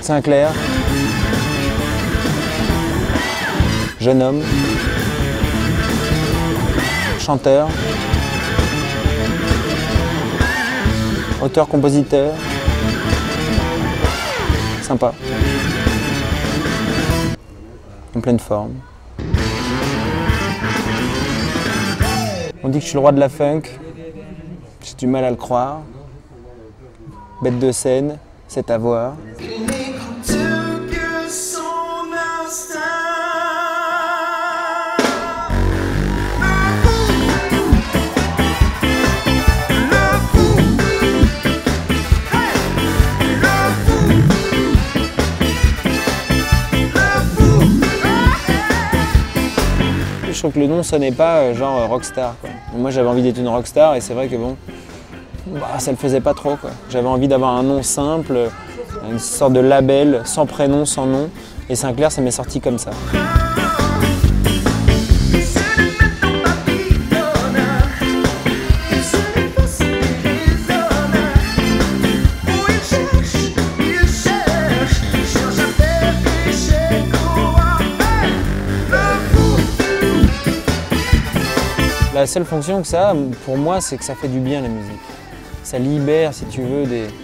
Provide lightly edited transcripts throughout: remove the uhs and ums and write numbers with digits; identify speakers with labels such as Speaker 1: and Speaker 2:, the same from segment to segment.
Speaker 1: Sinclair. Jeune homme. Chanteur. Auteur-compositeur. Sympa. En pleine forme. On dit que je suis le roi de la funk. J'ai du mal à le croire. Bête de scène, c'est à voir. Je trouve que le nom sonnait pas genre rockstar, quoi. Moi j'avais envie d'être une rockstar et c'est vrai que bon, bah, ça le faisait pas trop, quoi. J'avais envie d'avoir un nom simple, une sorte de label, sans prénom, sans nom. Et Sinclair, ça m'est sorti comme ça. La seule fonction que ça a, pour moi, c'est que ça fait du bien la musique. Ça libère, si tu veux, des...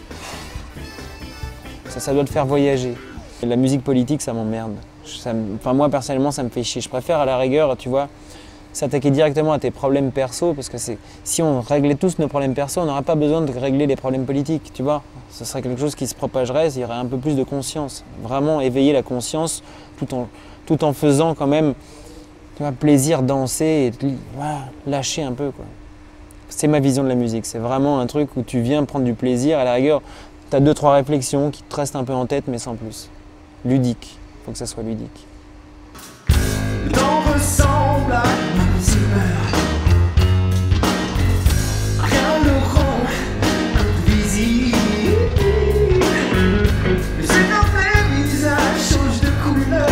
Speaker 1: Ça doit te faire voyager. La musique politique, ça m'emmerde. Enfin, moi, personnellement, ça me fait chier. Je préfère, à la rigueur, tu vois, s'attaquer directement à tes problèmes perso, parce que si on réglait tous nos problèmes perso, on n'aurait pas besoin de régler les problèmes politiques, tu vois. Ce serait quelque chose qui se propagerait, il y aurait un peu plus de conscience. Vraiment éveiller la conscience, tout en faisant quand même... Tu vois, plaisir, danser et voilà, lâcher un peu, quoi. C'est ma vision de la musique. C'est vraiment un truc où tu viens prendre du plaisir. À la rigueur, tu as 2-3 réflexions qui te restent un peu en tête, mais sans plus. Ludique. Il faut que ça soit ludique.
Speaker 2: L'on ressemble à rien ne rend visible. C'est dans tes visages changent de couleur.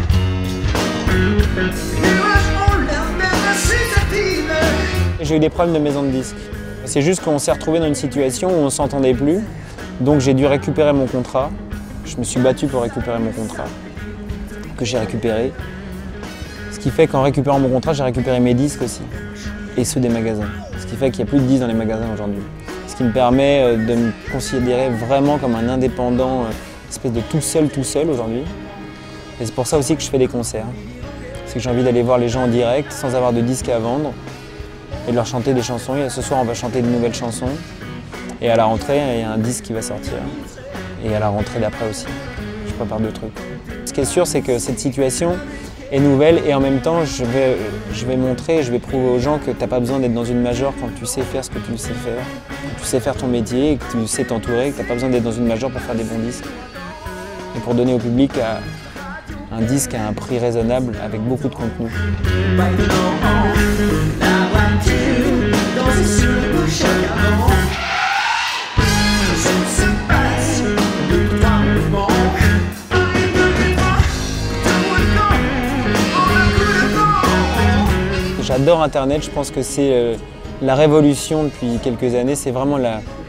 Speaker 1: J'ai eu des problèmes de maison de disques. C'est juste qu'on s'est retrouvé dans une situation où on ne s'entendait plus. Donc j'ai dû récupérer mon contrat. Je me suis battu pour récupérer mon contrat, que j'ai récupéré. Ce qui fait qu'en récupérant mon contrat, j'ai récupéré mes disques aussi. Et ceux des magasins. Ce qui fait qu'il n'y a plus de disques dans les magasins aujourd'hui. Ce qui me permet de me considérer vraiment comme un indépendant, espèce de tout seul aujourd'hui. Et c'est pour ça aussi que je fais des concerts. C'est que j'ai envie d'aller voir les gens en direct sans avoir de disques à vendre et de leur chanter des chansons. Et ce soir, on va chanter de nouvelles chansons. Et à la rentrée, il y a un disque qui va sortir. Et à la rentrée d'après aussi. Je prépare 2 trucs. Ce qui est sûr, c'est que cette situation est nouvelle et en même temps, je vais montrer, je vais prouver aux gens que tu n'as pas besoin d'être dans une major quand tu sais faire ce que tu sais faire. Quand tu sais faire ton métier et que tu sais t'entourer, que tu n'as pas besoin d'être dans une major pour faire des bons disques. Et pour donner au public un disque à un prix raisonnable avec beaucoup de contenu. J'adore Internet, je pense que c'est la révolution depuis quelques années, c'est vraiment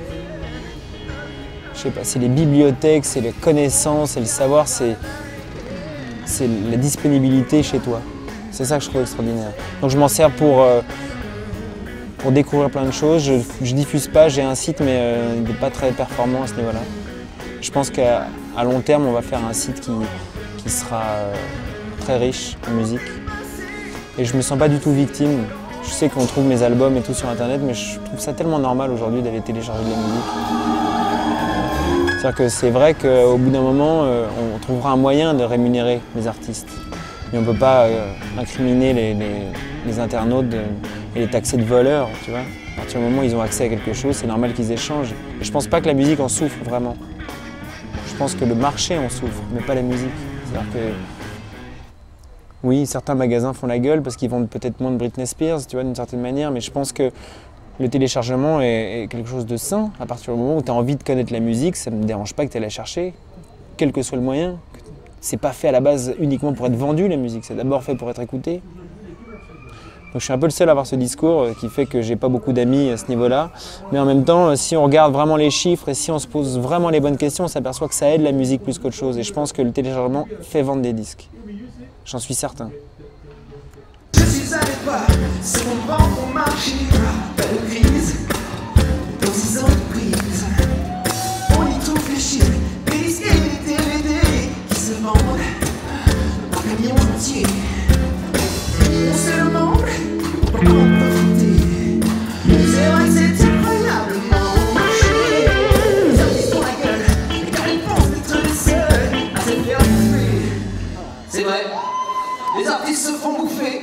Speaker 1: je sais pas, c'est les bibliothèques, c'est les connaissances, c'est le savoir, c'est la disponibilité chez toi. C'est ça que je trouve extraordinaire. Donc je m'en sers pour découvrir plein de choses. Je diffuse pas, j'ai un site mais il n'est pas très performant à ce niveau-là. Je pense qu'à long terme, on va faire un site qui sera très riche en musique. Et je me sens pas du tout victime. Je sais qu'on trouve mes albums et tout sur Internet, mais je trouve ça tellement normal aujourd'hui d'aller télécharger de la musique. C'est-à-dire que c'est vrai qu'au bout d'un moment, on trouvera un moyen de rémunérer les artistes. Mais on ne peut pas incriminer les internautes et les taxer de voleurs, tu vois. À partir du moment où ils ont accès à quelque chose, c'est normal qu'ils échangent. Et je ne pense pas que la musique en souffre vraiment. Je pense que le marché en souffre, mais pas la musique. C'est-à-dire que oui, certains magasins font la gueule parce qu'ils vendent peut-être moins de Britney Spears, tu vois, d'une certaine manière, mais je pense que le téléchargement est quelque chose de sain. À partir du moment où tu as envie de connaître la musique, ça ne me dérange pas que tu ailles la chercher, quel que soit le moyen. C'est pas fait à la base uniquement pour être vendu, la musique, c'est d'abord fait pour être écouté. Donc je suis un peu le seul à avoir ce discours qui fait que j'ai pas beaucoup d'amis à ce niveau-là. Mais en même temps, si on regarde vraiment les chiffres et si on se pose vraiment les bonnes questions, on s'aperçoit que ça aide la musique plus qu'autre chose. Et je pense que le téléchargement fait vendre des disques. J'en suis certain.
Speaker 2: Je suis allé voir, c'est mon vent pour marcher. Pas de crise, dans 6 ans de prise. On y trouve les chiens, les disques et les DVD qui se vendent par camions entiers. On se demande pourquoi en profiter. C'est vrai que c'est incroyablement bon marché. Les artistes ont la gueule, et car ils pensent d'être les seuls à se faire bouffer. C'est vrai, les artistes se font bouffer.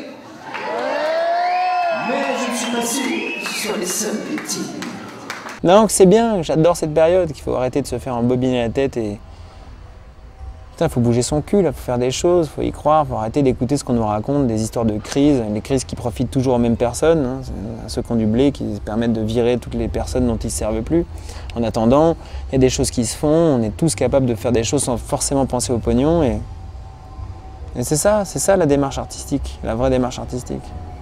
Speaker 2: Mais je ne suis pas sûr que ce soit les seuls petits.
Speaker 1: Non, que c'est bien, j'adore cette période, qu'il faut arrêter de se faire embobiner la tête et... Putain, faut bouger son cul, là, faut faire des choses, faut y croire, faut arrêter d'écouter ce qu'on nous raconte, des histoires de crise, les crises qui profitent toujours aux mêmes personnes, hein, à ceux qui ont du blé, qui permettent de virer toutes les personnes dont ils ne se servent plus. En attendant, il y a des choses qui se font, on est tous capables de faire des choses sans forcément penser au pognon et c'est ça la démarche artistique, la vraie démarche artistique.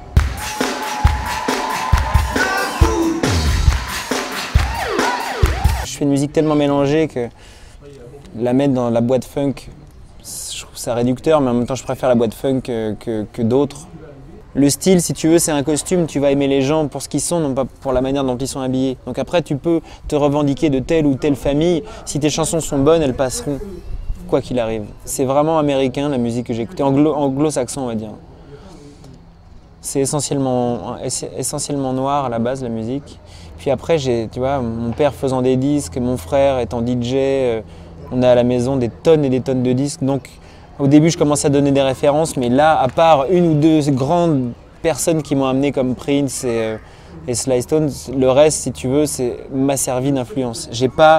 Speaker 1: Je fais une musique tellement mélangée que la mettre dans la boîte funk, je trouve ça réducteur, mais en même temps je préfère la boîte funk que d'autres. Le style, si tu veux, c'est un costume, tu vas aimer les gens pour ce qu'ils sont, non pas pour la manière dont ils sont habillés. Donc après, tu peux te revendiquer de telle ou telle famille, si tes chansons sont bonnes, elles passeront, quoi qu'il arrive. C'est vraiment américain, la musique que j'ai écoutée, anglo-saxon on va dire. C'est essentiellement noir à la base, la musique. Puis après, tu vois, mon père faisant des disques, mon frère étant DJ, on a à la maison des tonnes et des tonnes de disques. Donc au début, je commençais à donner des références, mais là, à part une ou deux grandes personnes qui m'ont amené comme Prince et Sly Stone, le reste, si tu veux, m'a servi d'influence. J'ai pas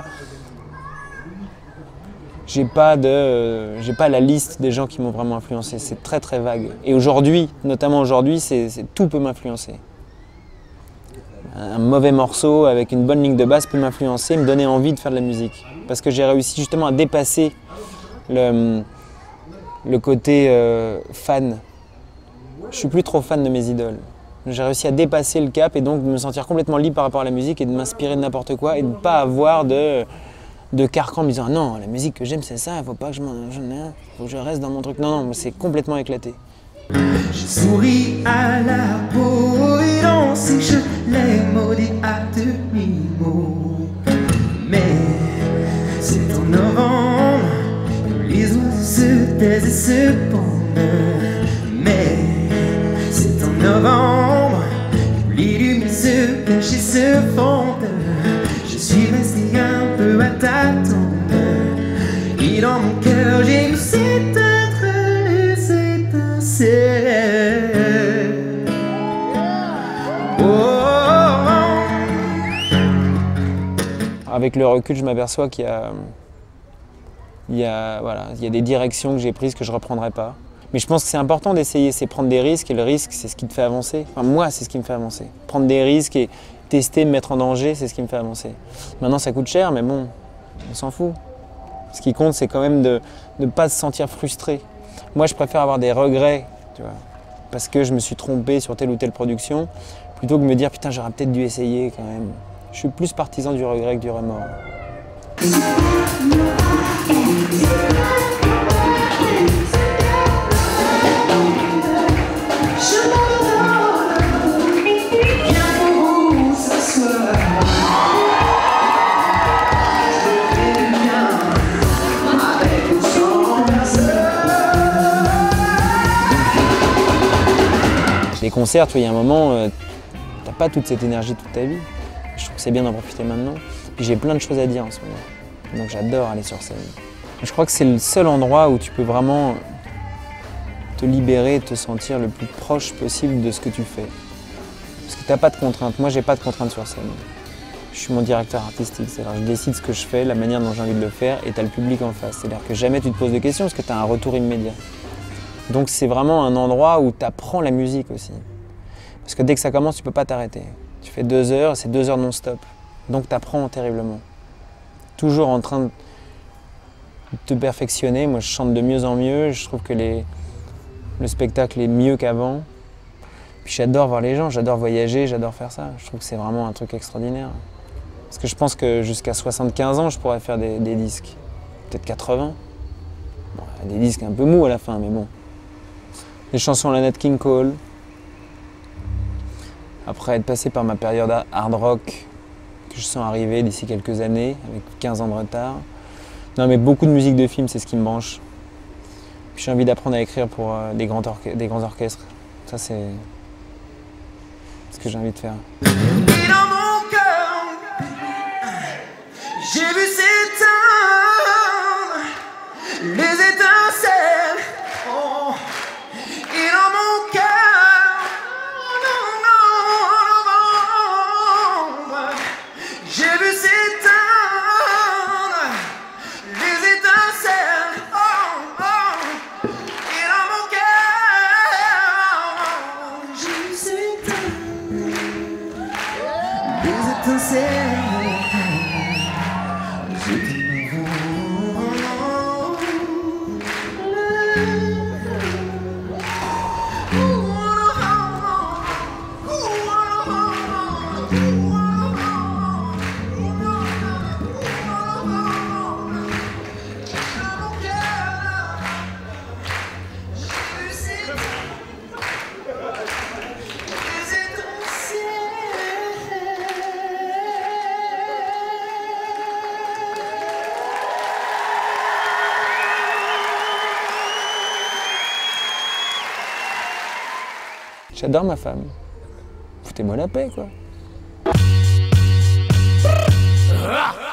Speaker 1: la liste des gens qui m'ont vraiment influencé. C'est très très vague. Et aujourd'hui, notamment aujourd'hui, tout peut m'influencer. Un mauvais morceau avec une bonne ligne de basse peut m'influencer, me donner envie de faire de la musique. Parce que j'ai réussi justement à dépasser le côté fan. Je suis plus trop fan de mes idoles. J'ai réussi à dépasser le cap et donc de me sentir complètement libre par rapport à la musique et de m'inspirer de n'importe quoi et de ne pas avoir de carcan me disant non, la musique que j'aime c'est ça, il faut pas que faut que je reste dans mon truc. Non, c'est complètement éclaté.
Speaker 2: Je souris à la poédance et je l'ai maudit à demi-mot. Mais c'est en novembre que les oiseaux se taisent et se pendent. Mais c'est en novembre que les lumières se cachent et se fondent. Je suis resté un peu à t'attendre et dans mon cœur j'ai vu s'éteindre les étincelles.
Speaker 1: Avec le recul, je m'aperçois qu'il y a des directions que j'ai prises que je ne reprendrai pas. Mais je pense que c'est important d'essayer, c'est prendre des risques et le risque, c'est ce qui te fait avancer. Enfin, moi, c'est ce qui me fait avancer. Prendre des risques et tester, me mettre en danger, c'est ce qui me fait avancer. Maintenant, ça coûte cher, mais bon, on s'en fout. Ce qui compte, c'est quand même de ne pas se sentir frustré. Moi, je préfère avoir des regrets, tu vois, parce que je me suis trompé sur telle ou telle production, plutôt que de me dire, putain, j'aurais peut-être dû essayer quand même. Je suis plus partisan du regret que du remords. Les concerts, tu vois, il y a un moment, t'as pas toute cette énergie toute ta vie. Je trouve que c'est bien d'en profiter maintenant. Puis j'ai plein de choses à dire en ce moment. Donc j'adore aller sur scène. Je crois que c'est le seul endroit où tu peux vraiment te libérer, te sentir le plus proche possible de ce que tu fais. Parce que t'as pas de contraintes. Moi, j'ai pas de contraintes sur scène. Je suis mon directeur artistique, c'est-à-dire je décide ce que je fais, la manière dont j'ai envie de le faire, et tu as le public en face. C'est-à-dire que jamais tu te poses de questions parce que tu as un retour immédiat. Donc c'est vraiment un endroit où tu apprends la musique aussi. Parce que dès que ça commence, tu ne peux pas t'arrêter. Tu fais 2 heures, c'est 2 heures non-stop. Donc tu apprends terriblement. Toujours en train de te perfectionner. Moi, je chante de mieux en mieux. Je trouve que le spectacle est mieux qu'avant. Puis j'adore voir les gens, j'adore voyager, j'adore faire ça. Je trouve que c'est vraiment un truc extraordinaire. Parce que je pense que jusqu'à 75 ans, je pourrais faire des disques. Peut-être 80. Bon, des disques un peu mous à la fin, mais bon. Les chansons à la Nat King Cole. Après être passé par ma période hard rock, que je sens arriver d'ici quelques années, avec 15 ans de retard. Non mais beaucoup de musique de film, c'est ce qui me branche. Puis j'ai envie d'apprendre à écrire pour des grands orchestres. Ça c'est ce que j'ai envie de faire.
Speaker 2: Et dans mon cœur, j'ai vu s'éteindre les étincelles. Oh. Et dans mon cœur, j'ai vu s'éteindre les étincelles. Oh, oh. Et dans mon cœur, j'ai vu s'éteindre les étincelles.
Speaker 1: J'adore ma femme. Foutez-moi la paix, quoi.